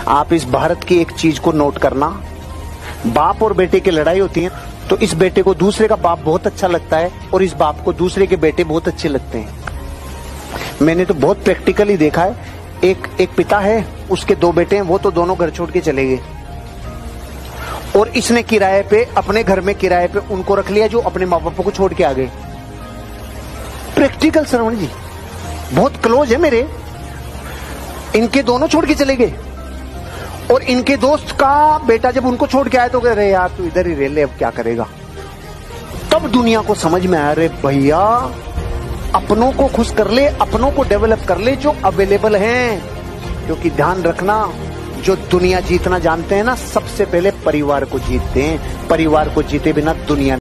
आप इस भारत की एक चीज को नोट करना, बाप और बेटे की लड़ाई होती है तो इस बेटे को दूसरे का बाप बहुत अच्छा लगता है और इस बाप को दूसरे के बेटे बहुत अच्छे लगते हैं। मैंने तो बहुत प्रैक्टिकली देखा है। एक पिता है, उसके 2 बेटे हैं, वो तो दोनों घर छोड़ के चले गए और इसने किराए पे अपने घर में किराए पे उनको रख लिया जो अपने माँ बापों को छोड़ के आ गए। प्रैक्टिकल श्रवण जी बहुत क्लोज है मेरे, इनके दोनों छोड़ के चले गए और इनके दोस्त का बेटा जब उनको छोड़ के आया तो कह रहे यार तू इधर ही रह ले, अब क्या करेगा। तब दुनिया को समझ में आया, रे भैया अपनों को खुश कर ले, अपनों को डेवलप कर ले जो अवेलेबल हैं, क्योंकि ध्यान रखना जो दुनिया जीतना जानते हैं ना, सबसे पहले परिवार को जीतते हैं। परिवार को जीते बिना दुनिया